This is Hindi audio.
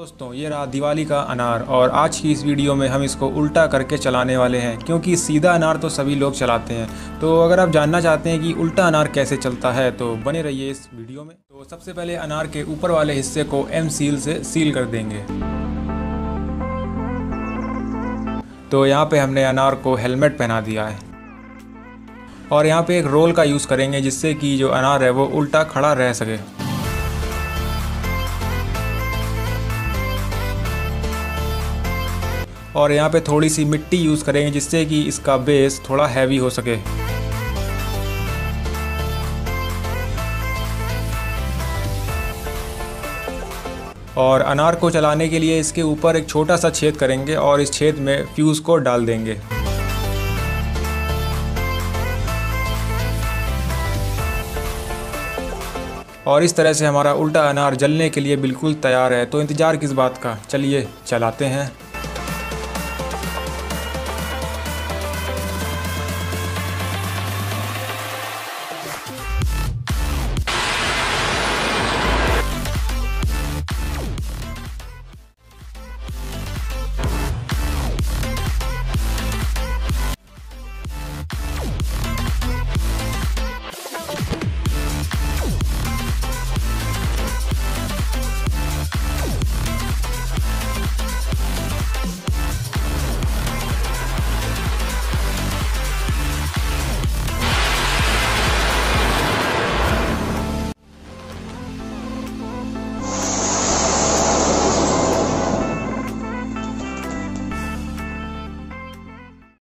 दोस्तों ये रहा दिवाली का अनार और आज की इस वीडियो में हम इसको उल्टा करके चलाने वाले हैं क्योंकि सीधा अनार तो सभी लोग चलाते हैं। तो अगर आप जानना चाहते हैं कि उल्टा अनार कैसे चलता है तो बने रहिए इस वीडियो में। तो सबसे पहले अनार के ऊपर वाले हिस्से को एम सील से सील कर देंगे। तो यहाँ पे हमने अनार को हेलमेट पहना दिया है और यहाँ पे एक रोल का यूज़ करेंगे जिससे कि जो अनार है वो उल्टा खड़ा रह सके। और यहाँ पे थोड़ी सी मिट्टी यूज़ करेंगे जिससे कि इसका बेस थोड़ा हैवी हो सके। और अनार को चलाने के लिए इसके ऊपर एक छोटा सा छेद करेंगे और इस छेद में फ्यूज़ को डाल देंगे। और इस तरह से हमारा उल्टा अनार जलने के लिए बिल्कुल तैयार है। तो इंतज़ार किस बात का, चलिए चलाते हैं।